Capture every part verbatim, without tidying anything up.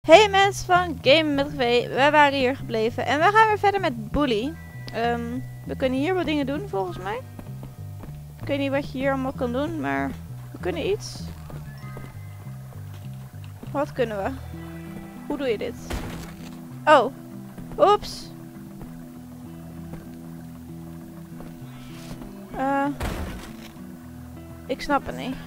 Hey mensen van Game met V, we waren hier gebleven en we gaan weer verder met Bully. Um, we kunnen hier wat dingen doen volgens mij. Ik weet niet wat je hier allemaal kan doen, maar we kunnen iets. Wat kunnen we? Hoe doe je dit? Oh, oeps. Uh, ik snap het niet.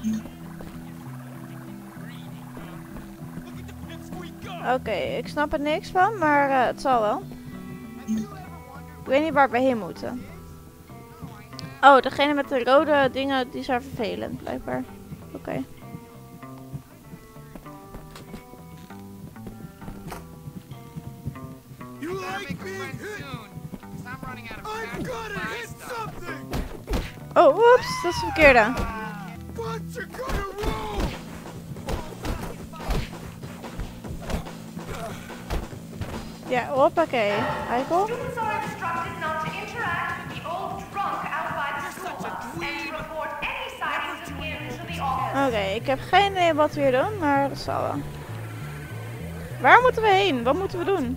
Oké, okay, ik snap er niks van, maar uh, het zal wel. Ik weet niet waar we heen moeten. Oh, degene met de rode dingen, die zijn vervelend, blijkbaar. Oké. Okay. Oh, oeps, dat is de verkeerde. Ja, hoppakee. Eikel. Oké, okay, ik heb geen idee wat we hier doen, maar dat zal wel. Waar moeten we heen? Wat moeten we doen?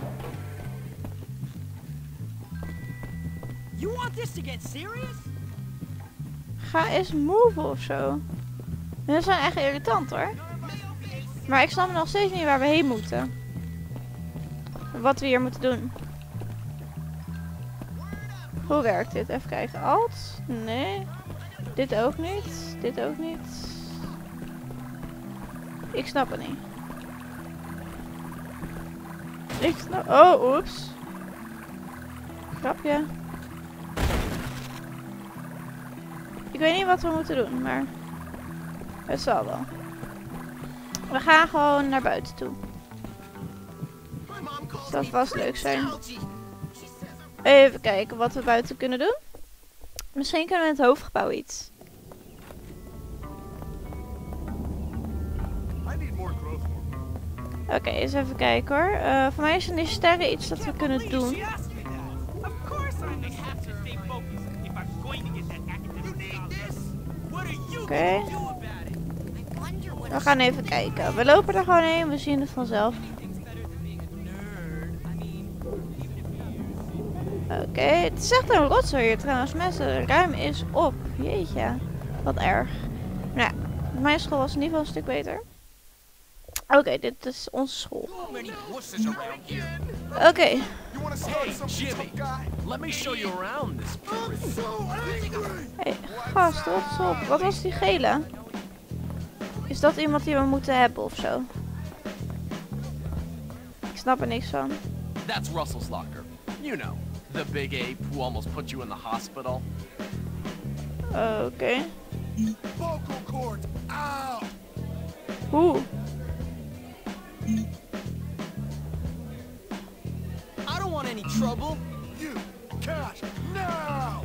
You want this to get serious? Ga eens move of zo. Dat zijn echt irritant hoor. Maar ik snap nog steeds niet waar we heen moeten. Wat we hier moeten doen. Hoe werkt dit? Even kijken. Alt? Nee. Dit ook niet. Dit ook niet. Ik snap het niet. Ik snap... Oh, oeps. Grapje. Ik weet niet wat we moeten doen, maar... Het zal wel. We gaan gewoon naar buiten toe. Dus dat was leuk zijn. Even kijken wat we buiten kunnen doen. Misschien kunnen we in het hoofdgebouw iets. Oké, okay, eens even kijken hoor. Uh, voor mij zijn die sterren iets dat we kunnen doen. Oké. Okay. We gaan even kijken. We lopen er gewoon heen, we zien het vanzelf. Oké, okay. Het is echt een rotzooi hier trouwens. Mensen, de ruim is op. Jeetje, wat erg. Nou, mijn school was in ieder geval een stuk beter. Oké, okay, dit is onze school. Oké. Okay. Hey, gast, wat is op? Wat was die gele? Is dat iemand die we moeten hebben of zo? Ik snap er niks van. That's Russell's locker. You know, the big ape who almost put you in the hospital. Oké. Okay. Vocal cord out. Hoe? I don't want any trouble. You cash now.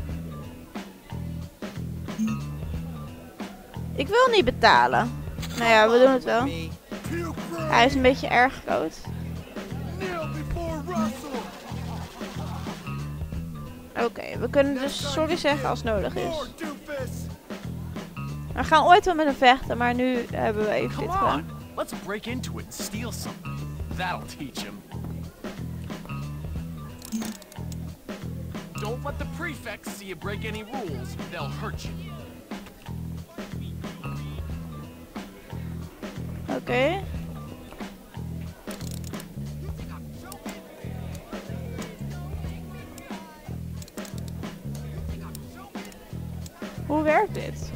Ik wil niet betalen. Nou ja, we doen het wel. Hij is een beetje erg groot. Oké, okay, we kunnen dus sorry zeggen als nodig is. We gaan ooit wel met hem vechten, maar nu hebben we even dit gedaan. Let's break into it and steal something. That'll teach him. Don't let the prefects see you break any rules. They'll hurt you. Oké. Okay. Hoe werkt dit?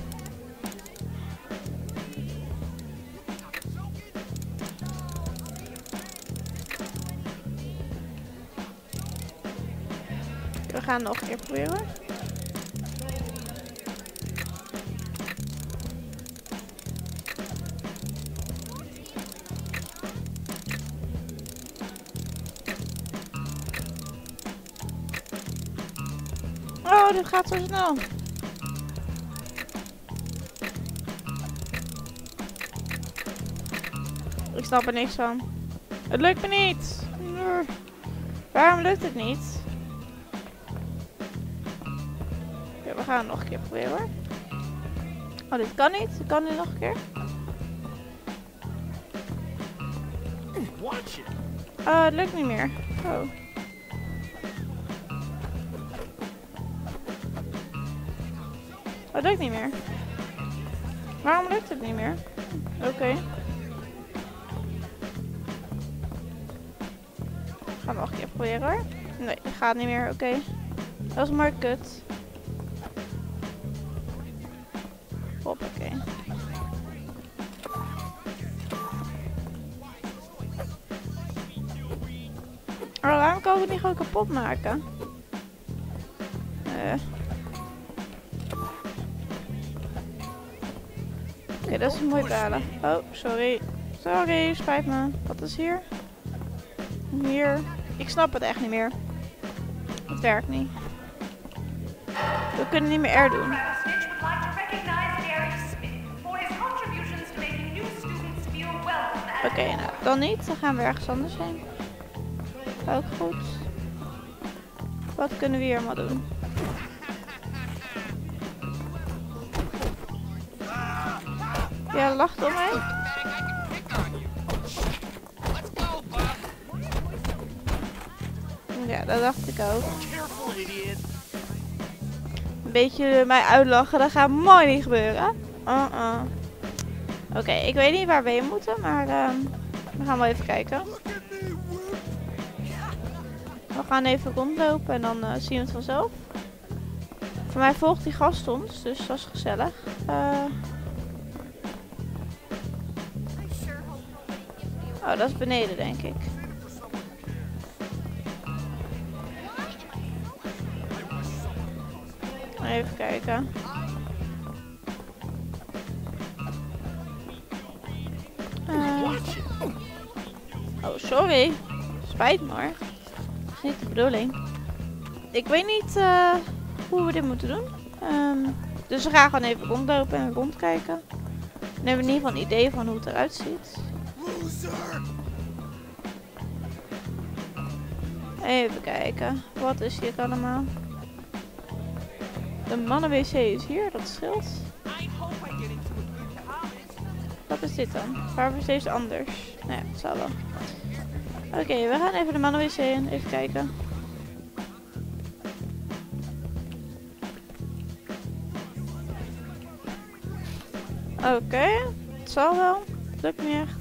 We gaan nog een keer proberen. Oh, dit gaat zo snel. Ik snap er niks van. Het lukt me niet. Waarom lukt het niet? Okay, we gaan het nog een keer proberen hoor. Oh, dit kan niet. Dit kan nu nog een keer. Watch it. Oh, het lukt niet meer. Oh. Oh, het lukt niet meer. Waarom lukt het niet meer? Oké. Okay. Gaan we nog een keer proberen hoor. Nee, dat gaat niet meer. Oké. Okay. Dat is maar kut. Hoppakee. Oh, waarom kan ik het niet gewoon kapot maken? Uh. Oké, okay, dat is mooi balen. Oh, sorry. Sorry, spijt me. Wat is hier? Hier. Ik snap het echt niet meer. Het werkt niet. We kunnen niet meer R doen. Oké, okay, nou dan niet. Dan gaan we ergens anders heen. Ook goed. Wat kunnen we hier allemaal doen? Ja, lacht om mij. Ja, dat dacht ik ook. Een beetje mij uitlachen, dat gaat mooi niet gebeuren. Uh -uh. Oké, okay, ik weet niet waar we heen moeten, maar uh, we gaan wel even kijken. We gaan even rondlopen en dan uh, zien we het vanzelf. Voor mij volgt die gast ons, dus dat is gezellig. Uh... Oh, dat is beneden denk ik. Even kijken. Uh... Oh, sorry. Spijt me hoor. Dat is niet de bedoeling. Ik weet niet uh, hoe we dit moeten doen. Um, dus we gaan gewoon even rondlopen en rondkijken. Dan hebben we in ieder geval een idee van hoe het eruit ziet. Even kijken. Wat is hier allemaal? De mannen-wc is hier, dat scheelt. Wat is dit dan? Waarvoor is deze anders? Nou ja, het zal wel. Oké, okay, we gaan even de mannen-wc in. Even kijken. Oké, okay, het zal wel. Het lukt niet echt.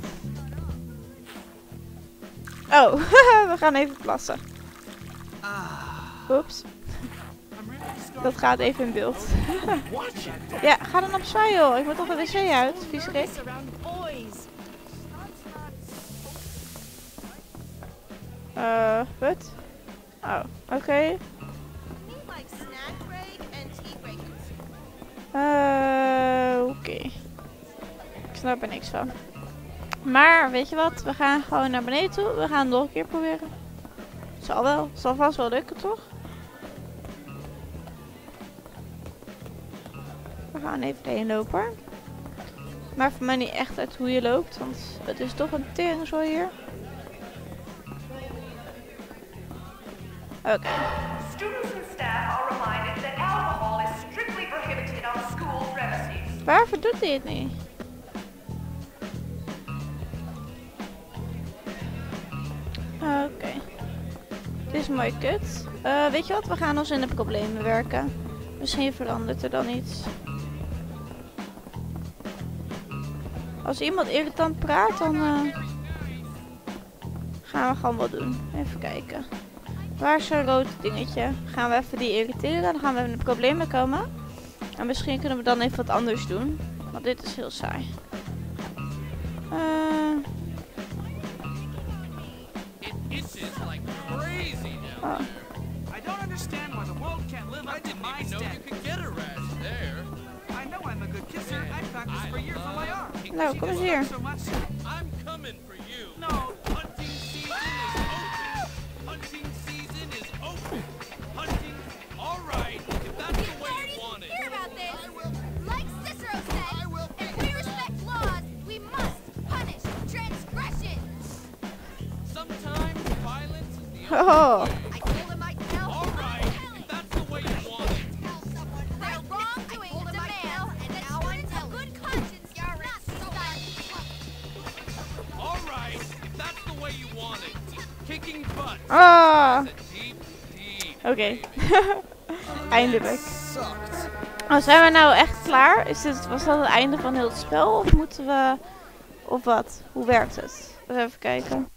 Oh, we gaan even plassen. Oeps. Dat gaat even in beeld. Ja, ga dan opzij joh. Ik moet toch de wc uit, viezerik. Uh, wat? Oh, oké. Okay. Uh, oké. Okay. Ik snap er niks van. Maar, weet je wat? We gaan gewoon naar beneden toe. We gaan het nog een keer proberen. Zal wel. Zal vast wel lukken, toch? We gaan even heen lopen. Maar voor mij niet echt uit hoe je loopt. Want het is toch een teringzooi hier. Oké. Okay. Waarvoor doet hij het niet? Oké. Okay. Dit is mooi kut. Uh, weet je wat? We gaan ons in de problemen werken. Misschien verandert er dan iets. Als iemand irritant praat, dan uh, gaan we gewoon wat doen. Even kijken. Waar is zo'n rood dingetje? Gaan we even die irriteren. Dan gaan we in de problemen komen. En misschien kunnen we dan even wat anders doen. Want dit is heel saai. Uh, oh. I don't understand why the world can't live up to my standards. I know I'm a good kisser. I practiced for years on my arm. Nou, kom eens hier. I'm coming for you. No, hunting season is open. Hunting season is open. Hunting. All right, if that's the way you want it. Hear about this? I will. Like Cicero said, I will. If we respect laws, we must punish transgression. Sometimes violence is the Oh. only way. I told him I'd tell. All right, if that's the way you want it. Tell someone their wrongdoing demands that students of good conscience not start. All right, if that's the wanted. Kicking butt. Ah, That's a deep, deep oké. baby. Eindelijk. Sucked. Oh, zijn we nou echt klaar? Is dit, was dat het einde van heel het spel? Of moeten we... Of wat? Hoe werkt het? Even kijken.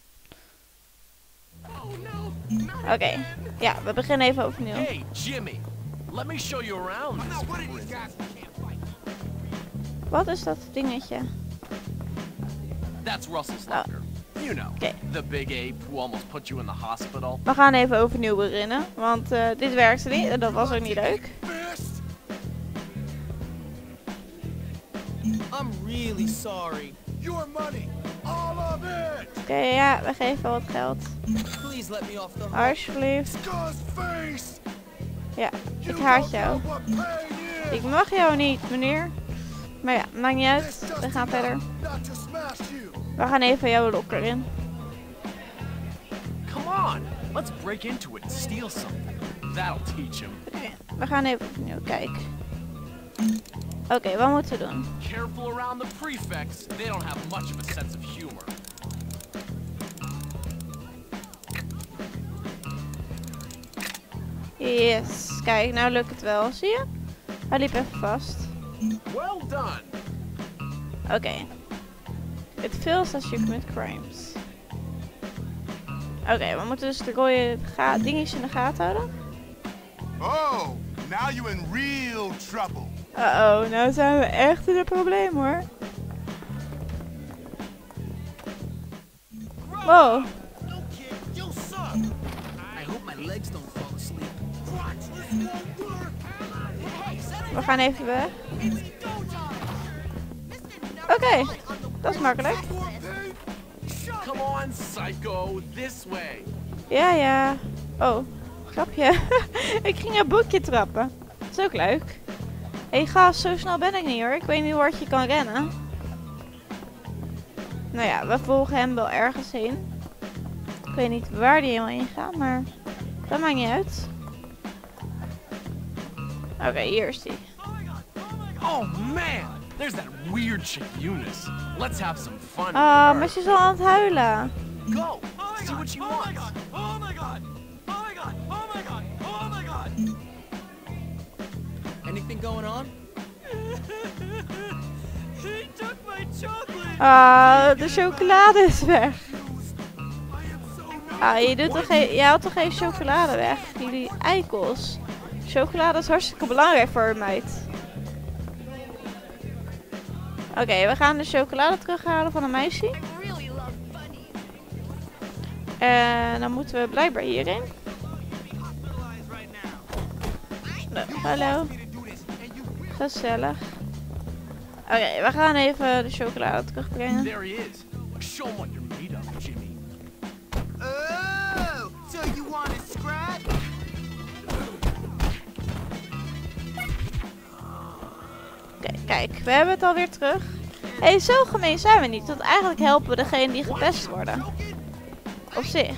Oké. Ja, we beginnen even overnieuw. Hey, Jimmy. Let me show you around this. What are these guys who can't fight? Wat is dat dingetje? That's Russell's locker. You know, Okay. the big ape who almost put you in the hospital. We gaan even overnieuw beginnen. Want uh, dit werkte niet en dat was ook niet leuk. Fist? I'm really sorry. Your money. All of it. Oké, ja, we geven wel wat geld. Please let me off the hook. Alsjeblieft. Scar's face. Ja, You ik haat don't jou. know what pain is. Ik mag jou niet, meneer. Maar ja, maakt niet It's uit. just We gaan enough verder. not to smash you. We gaan even jouw lokker in. Come on, let's break into it and steal something. That'll teach him. Oké, we gaan even opnieuw kijken. Oké, okay, wat moeten we doen? Careful around the prefects. They don't have much of a sense of humor. Yes, kijk, nou lukt het wel. Zie je? Hij liep even vast. Well done. Oké. Okay. It feels as you commit crimes. Oké, okay, we moeten dus de rode ga dingetjes in de gaten houden. Oh, now you're in real trouble. Uh oh, nou zijn we echt in een probleem hoor. Wow. No kid, you suck. I hope my legs don't fall asleep. Watch, this won't work. We gaan even weg. Oké, okay, dat is makkelijk. Come on, psycho, this way. Ja, ja. Oh, grapje. Ik ging een boekje trappen. Dat is ook leuk. Hé hey, gast, zo snel ben ik niet hoor. Ik weet niet hoe hard je kan rennen. Nou ja, we volgen hem wel ergens heen. Ik weet niet waar die helemaal heen gaat, maar dat maakt niet uit. Oké, okay, hier is die. Oh man, there's that weird chick Eunice. Let's have some fun. in the Ah, yard. maar ze is al aan het huilen. Go, see what she wants. Oh my god! Oh my god! Oh my god! Oh my god! Anything going on? He took my chocolate! Ah, de chocolade is weg. Ah, je, doet toch geen, je haalt toch geen chocolade weg? Jullie eikels. Chocolade is hartstikke belangrijk voor een meid. Oké, okay, we gaan de chocolade terughalen van een meisje. I really love bunnies. En dan moeten we blijkbaar hierin. Nou, hallo. Gezellig. Oké, okay, we gaan even de chocolade terugbrengen. There he is. Show him what you're made of, Jimmy. Oh, so you want to scrap? Oké, okay, kijk, we hebben het alweer terug. Hé, hey, zo gemeen zijn we niet, want eigenlijk helpen we degene die gepest worden. Op zich.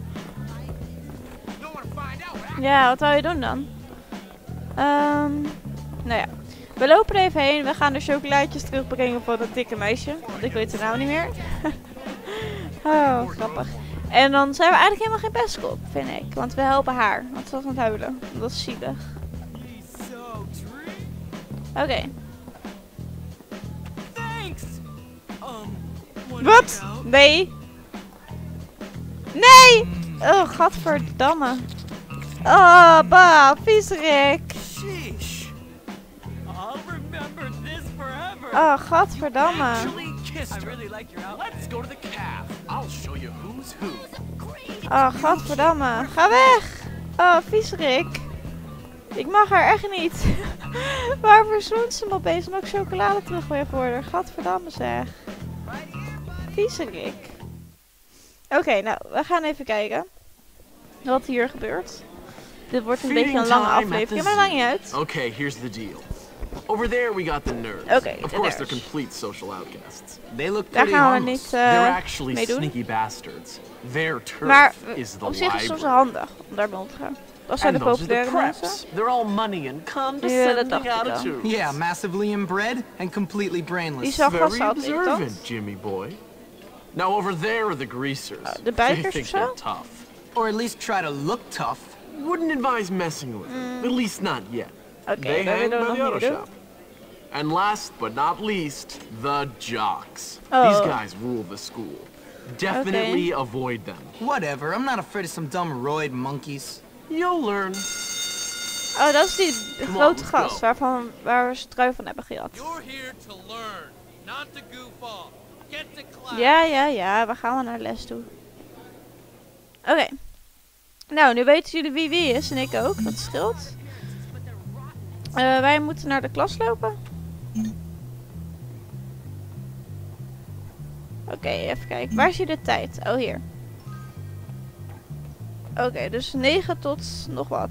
Ja, wat wil je doen dan? Um, nou ja, we lopen er even heen. We gaan de chocolaatjes terugbrengen van dat dikke meisje. Want ik weet het nou niet meer. Oh, grappig. En dan zijn we eigenlijk helemaal geen pestkop, vind ik. Want we helpen haar. Want ze was aan het huilen. Dat is zielig. Oké. Okay. Wat? Nee. Nee! Oh, gadverdamme. Oh, bah, viezerik. Sheesh. I'll remember this forever. Oh, gadverdamme. Actually kissed I her. really like your outfit. Let's go to the calf. I'll show you who's who. Oh, gadverdamme. Ga weg. Oh, viezerik. Ik mag haar echt niet. Waarvoor zoent ze me opeens omdat ik chocolade terug wil voor haar? Gadverdamme zeg. Viezerik. Oké, okay, nou, we gaan even kijken wat hier gebeurt. Dit wordt een beetje een lange aflevering, maar dat maakt niet uit. Okay, here's the deal. Over there we got the nerds. Okay, of the course nerds. they're complete social outcasts. They look Daar pretty gaan we harmless. niet They're uh, actually mee doen. sneaky bastards. Their turf Maar is the op zich is het soms library. handig om daar mee om te gaan. Dat zijn de And those are the populaire preps. mensen. They're all money and Ja, dat condescending dacht ik al. attitudes. Yeah, massively inbred and completely Die brainless. is wel Very gasthoudt, observant, irritant. Jimmy boy. Now over there are the greasers. Uh, the They bikers think of zo? they're tough. Or at least try to look tough. Wouldn't advise messing with them. At least not yet. Oké, They dat hang willen we by the nog auto niet doen. shop. And last but not least, the jocks. Oh. These guys rule the school. Definitely avoid them. Whatever, I'm not afraid of some dumb roid monkeys. You'll learn. Oh, dat is die Come on, grote let's gast go. waarvan, waar we ze trui van hebben gehad. You're here to learn, not to goof off. Get to class. Ja, ja, ja. We gaan we naar les toe. Oké. Nou, nu weten jullie wie wie is. En ik ook. Dat scheelt. Uh, wij moeten naar de klas lopen. Oké, okay, even kijken. Waar zie je de tijd? Oh, hier. Oké, okay, dus negen tot nog wat.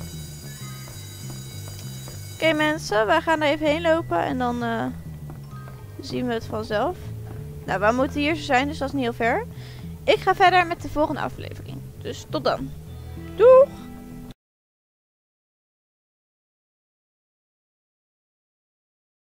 Oké okay, mensen, wij gaan er even heen lopen en dan uh, zien we het vanzelf. Nou, we moeten hier zo zijn, dus dat is niet heel ver. Ik ga verder met de volgende aflevering. Dus tot dan. Doeg!